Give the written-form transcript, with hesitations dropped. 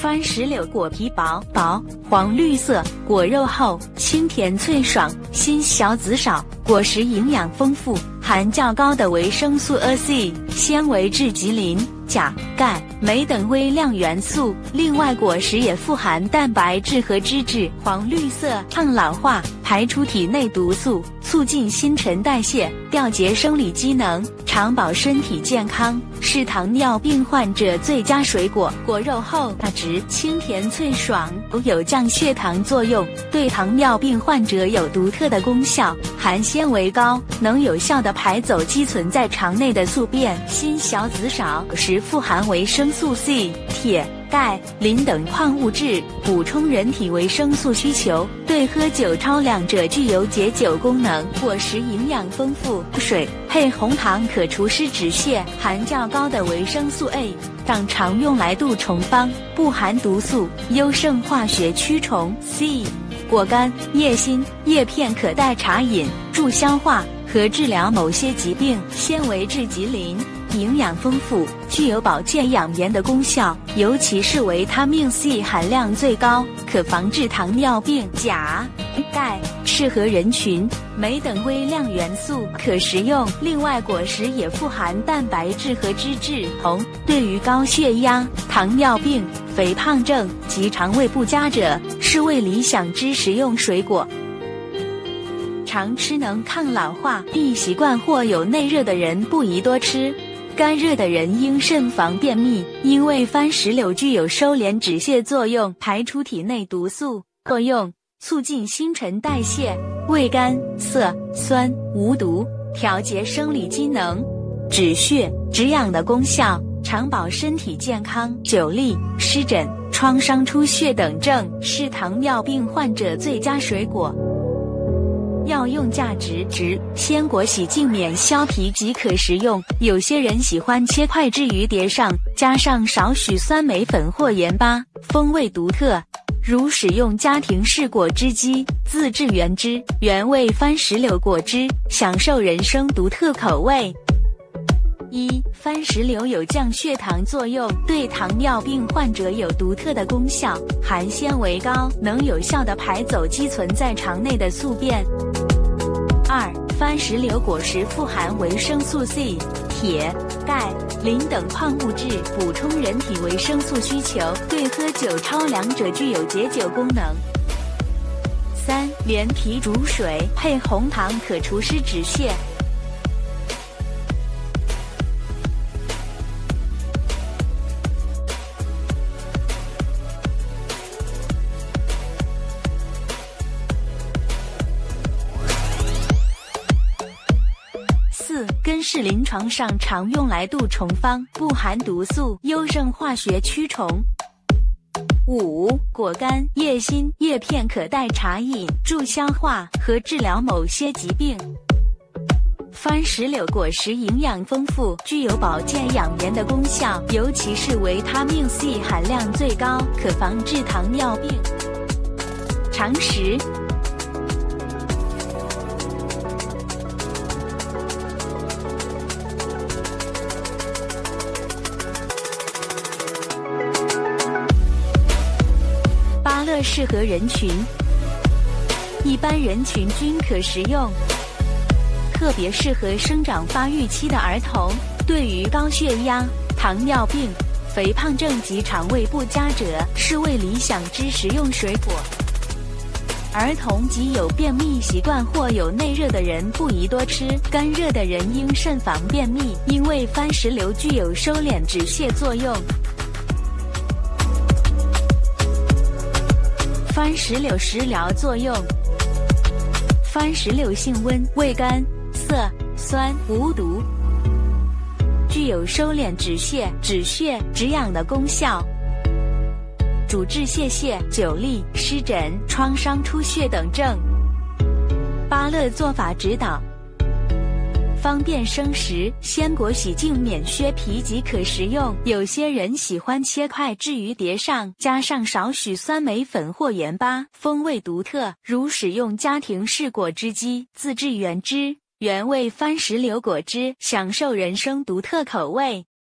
番石榴果皮薄黄绿色，果肉厚，清甜脆爽，芯小籽少，果实营养丰富，含较高的维生素 A、C， 纤维质吉林、钾、钙、镁等微量元素。另外，果实也富含蛋白质和脂质。黄绿色，抗老化，排出体内毒素，促进新陈代谢，调节生理机能，长保身体健康，是糖尿病患者最佳水果。果肉厚大直，清甜脆爽，有降血糖作用，对糖尿病患者有独特的功效。含纤维高，能有效地排走积存在肠内的宿便。芯小籽少，时富含维生素 C、铁、钙、磷等矿物质，补充人体维生素需求，对喝酒超量者具有解酒功能。果实营养丰富，水配红糖可除湿止泻，含较高的维生素 A， 党常用来杜虫方，不含毒素，优胜化学驱虫。C， 果干、叶心、叶片可代茶饮，助消化和治疗某些疾病。纤维质吉林，营养丰富，具有保健养颜的功效，尤其是维他命 C 含量最高，可防治糖尿病。钾、钙适合人群，镁等微量元素可食用。另外，果实也富含蛋白质和脂质。红对于高血压、糖尿病、肥胖症及肠胃不佳者是为理想之食用水果。常吃能抗老化，易习惯或有内热的人不宜多吃。干热的人应慎防便秘，因为番石榴具有收敛止泻作用，排出体内毒素作用，促进新陈代谢，味甘涩酸无毒，调节生理机能，止血止痒的功效，长保身体健康。久痢、湿疹、创伤出血等症是糖尿病患者最佳水果。药用价值：鲜果洗净免削皮即可食用。有些人喜欢切块置于碟上，加上少许酸梅粉或盐巴，风味独特。如使用家庭式果汁机，自制原汁原味番石榴果汁，享受人生独特口味。1. 番石榴有降血糖作用，对糖尿病患者有独特的功效，含纤维高，能有效地排走积存在肠内的宿便。2. 番石榴果实富含维生素 C、铁、钙、磷等矿物质，补充人体维生素需求，对喝酒超量者具有解酒功能。3. 连皮煮水配红糖可除湿止泻。4. 根是临床上常用来杜虫方，不含毒素，优胜化学驱虫。5. 果干、叶心、叶片可代茶饮，助消化和治疗某些疾病。番石榴果实营养丰富，具有保健养颜的功效，尤其是维他命 C 含量最高，可防治糖尿病。常识：芭乐适合人群，一般人群均可食用，特别适合生长发育期的儿童，对于高血压、糖尿病、肥胖症及肠胃不佳者是为理想之食用水果。儿童及有便秘习惯或有内热的人不宜多吃，干热的人应慎防便秘，因为番石榴具有收敛止泻作用。番石榴食疗作用：番石榴性温，味甘涩酸，无毒，具有收敛止泻、止血、止痒的功效，主治泄泻、久痢、湿疹、创伤出血等症。芭乐做法指导：方便生食，鲜果洗净免削皮即可食用。有些人喜欢切块置于碟上，加上少许酸梅粉或盐巴，风味独特。如使用家庭式果汁机，自制原汁原味番石榴果汁，享受人生独特口味。